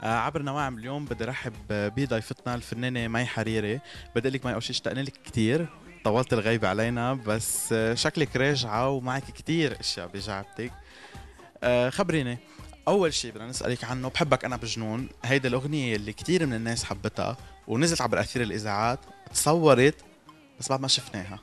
عبر نواعم اليوم بدي رحب بضيفتنا الفنانة مي حريري. بدي لك مي أول شي اشتقنا لك كثير، طولت الغيبة علينا بس شكلك راجعة ومعك كثير اشياء بجعبتك. خبريني، أول شي بدنا نسألك عنه بحبك أنا بجنون. هيدي الأغنية اللي كثير من الناس حبتها ونزلت عبر أثير الإذاعات، تصورت بس بعد ما شفناها.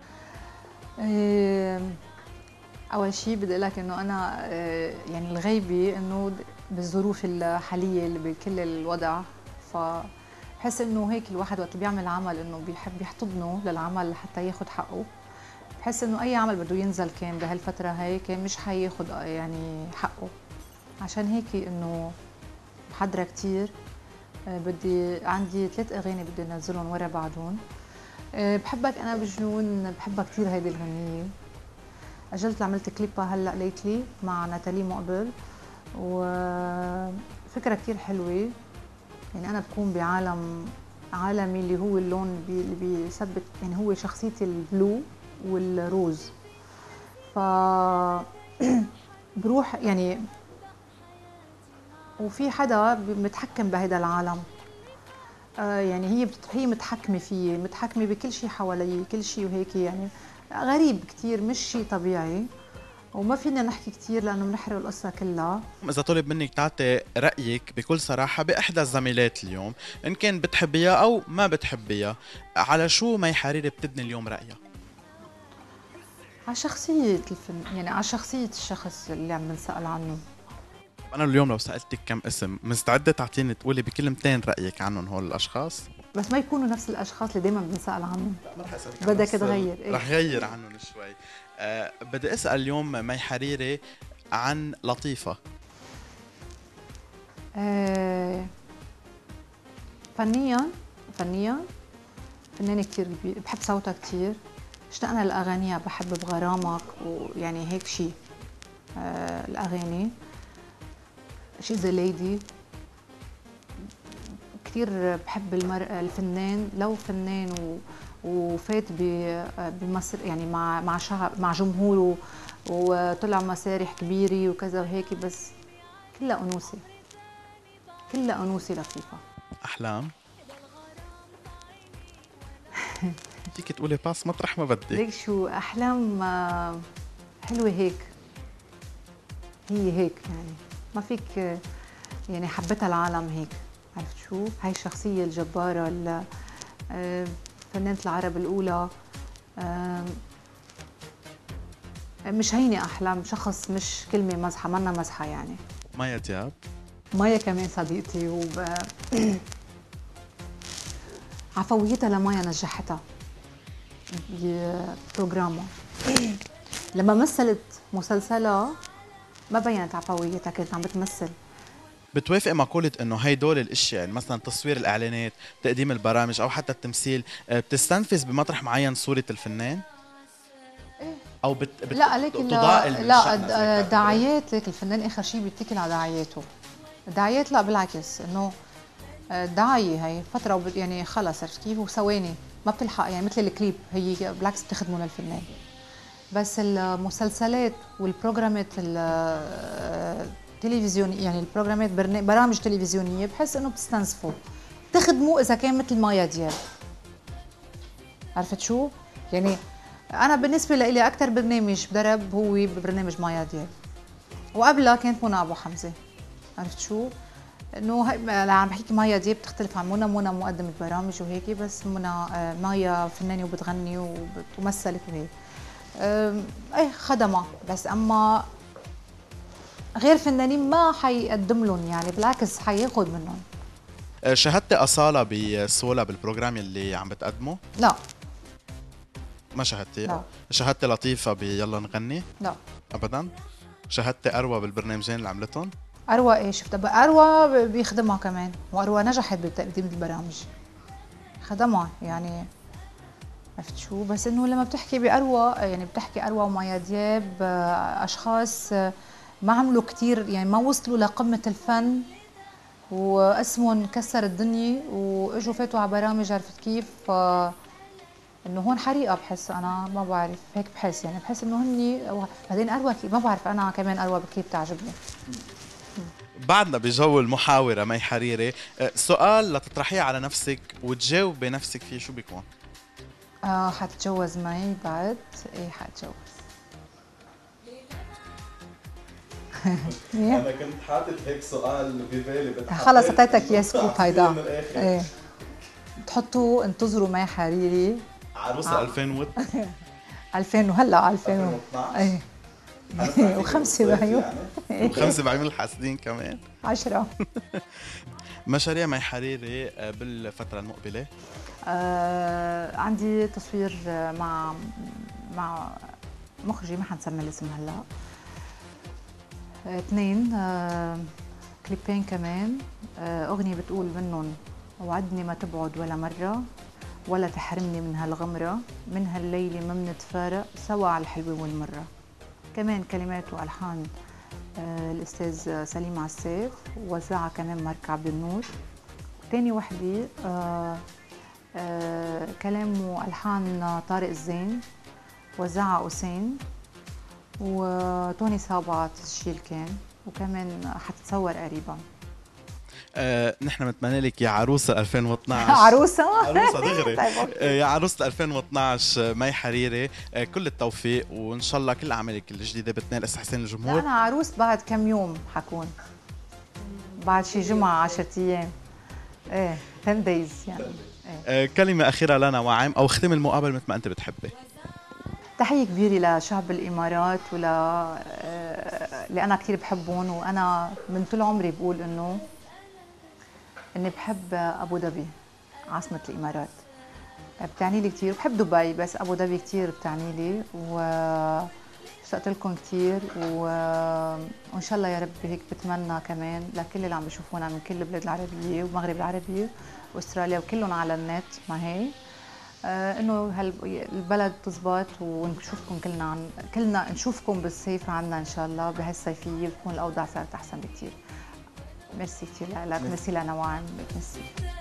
إيه، أول شيء بدي أقول لك إنه أنا يعني الغيبة إنه بالظروف الحالية اللي بكل الوضع، فبحس إنه هيك الواحد وقت بيعمل عمل إنه بيحب يحتضنه للعمل لحتى ياخذ حقه. بحس إنه أي عمل بده ينزل كان بهالفترة هي كان مش حياخذ يعني حقه. عشان هيك إنه محضرة كتير. بدي عندي 3 أغاني بدي أنزلهم ورا بعضهم. بحبك أنا بجنون، بحبها كتير هيدي الغنية. أجلت عملت كليبها هلا ليتلي مع ناتالي مقبل، وفكرة كتير حلوة. يعني أنا بكون بعالم عالمي اللي هو اللون اللي بيثبت، يعني هو شخصيتي البلو والروز. ف بروح يعني، وفي حدا متحكم بهيدا العالم. يعني هي متحكمة فيه، متحكمة بكل شيء حوالي، كل شيء وهيك يعني. غريب كتير، مش شيء طبيعي. وما فينا نحكي كتير لأنه بنحرق القصة كلها. إذا طلب منك تعطي رأيك بكل صراحة بإحدى الزميلات اليوم، إن كان بتحبيها أو ما بتحبيها، على شو مي حريري بتبني اليوم رأيها؟ على شخصية يعني على شخصية الشخص اللي عم نسأل عنه. أنا اليوم لو سألتك كم اسم، مستعدة تعطيني تقولي بكلمتين رأيك عنهم هول الأشخاص؟ بس ما يكونوا نفس الأشخاص اللي دايما بنسأل عنهم. لا ما رح أسألك عن بدك نفس تغير إيه؟ رح غير عنهم شوي. بدي أسأل اليوم مي حريري عن لطيفة. آه فنيا فنيا فنانة كتير كبير، بحب صوتها كتير. اشتقنا لأغانيها، بحب بغرامك ويعني هيك شيء. الأغاني She's a lady. كتير بحب الفنان، لو فنان وفات بمصر يعني مع شعب، مع جمهوره، وطلع مسارح كبيرة وكذا وهيك، بس كلها أنوثة، كلها أنوثة لطيفة. أحلام. فيك تقولي باس مطرح ما بدك. ليك شو أحلام حلوة هيك. هي هيك يعني ما فيك يعني حبتها العالم هيك. عرفت شو؟ هاي الشخصية الجبارة، فنانة العرب الأولى. مش هيني أحلام، شخص مش كلمة مزحة، منا مزحة يعني. مايا دياب. مايا كمان صديقتي عفويتها لمايا نجحتها ببروجرامها. لما مثلت مسلسلها ما بينت عفويتها، كانت عم بتمثل. بتوافق مقولة انه هي دول الاشياء، يعني مثلا تصوير الاعلانات، تقديم البرامج او حتى التمثيل، بتستنفذ بمطرح معين صورة الفنان؟ او لا لكن بتضائل من لا شأنها زي ما بتعتبري؟ دعايات، لكن الفنان اخر شيء بيتكل على دعاياته. الدعايات لا بالعكس، انه دعاية هي فترة يعني خلص، عرفت كيف؟ وثواني ما بتلحق، يعني مثل الكليب، هي بالعكس بتخدمه للفنان. بس المسلسلات والبروجرامات التلفزيونية، يعني البروجرامات برامج تلفزيونية، بحس انه بتستنزفوا، بتخدموا اذا كان مثل مايا دياب. عرفت شو؟ يعني انا بالنسبة لي اكثر برنامج ضرب هو برنامج مايا دياب، وقبلها كانت منى ابو حمزة. عرفت شو؟ انه عم بحكي مايا دي بتختلف عن منى مقدمة برامج وهيك، بس مايا فنانة وبتغني ومثلت وهيك. ايه خدمها، بس اما غير فنانين ما حيقدم لهم، يعني بالعكس حياخذ منهم. شاهدتي أصالة بسولا بالبروجرام اللي عم بتقدمه؟ لا ما شاهدتي؟ لا شاهدتي لطيفة بيلا نغني؟ لا. ابدا. شاهدتي اروى بالبرنامجين اللي عملتهم؟ اروى ايه شفتها، اروى بيخدمها كمان، واروى نجحت بتقديم البرامج، خدمها يعني. عرفت شو؟ بس انه لما بتحكي باروى، يعني بتحكي اروى ومايا دياب، اشخاص ما عملوا كثير، يعني ما وصلوا لقمه الفن واسمهم كسر الدنيا واجوا فاتوا على برامج. عرفت كيف؟ انه هون حريقه، بحس انا ما بعرف هيك، بحس يعني بحس انه هني. بعدين اروى ما بعرف، انا كمان اروى كثير بتعجبني. بعدنا بجو المحاورة مي حريري. سؤال لتطرحيه على نفسك وتجاوبي نفسك فيه، شو بيكون؟ حتتجوز معي بعد؟ ايه حتجوز. انا كنت حاطط هيك سؤال ببالي خلص اعطيتك يا سكوب هيدا. ايه تحطوا انتظروا مي حريري عروسة 2000 وهلا 2000 ايه وخمسة بعيون وخمسة بعيون الحاسدين كمان 10. مشاريع مي حريري بالفترة المقبلة؟ عندي تصوير مع مخرجي ما حنسمي الاسم هلا. 2 كليبين كمان. أغنية بتقول منهم: وعدني ما تبعد ولا مرة، ولا تحرمني من هالغمرة، من هالليلة ما منتفارق، سوا على الحلوة والمرة. كمان كلمات وألحان الأستاذ سليم عساف، وزعها كمان مارك عبد النور. تاني وحدة كلام وألحان طارق الزين، وزعها أسين، وتوني صابعة تسجيل كان، وكمان حتتصور قريبا. نحن بنتمنى لك يا عروسة 2012 عروسة دغري. طيب يا عروسة 2012 مي حريري، كل التوفيق، وان شاء الله كل اعمالك الجديدة بتنال استحسان الجمهور. أنا عروس بعد كم يوم حكون، بعد شي جمعة 10 أيام، ايه 10 days يعني. كلمة أخيرة لنا وعام، أو ختم المقابلة مثل ما أنت بتحبي. تحية كبيرة لشعب الإمارات اللي أنا كثير بحبهم، وأنا من طول عمري بقول إني بحب أبو ظبي عاصمة الإمارات، بتعني لي كثير. بحب دبي بس أبو ظبي كثير بتعني لي، واشتقت لكم كثير، وإن شاء الله يا رب هيك بتمنى كمان لكل اللي عم بيشوفونا من كل البلاد العربية والمغرب العربي واستراليا وكلهم على النت ما هي، انه البلد تزبط ونشوفكم كلنا نشوفكم بالصيف عنا ان شاء الله بهالصيفيه، بتكون الاوضاع صارت احسن بكثير. ميرسي كثير لك، ميرسي لنوعان، ميرسي.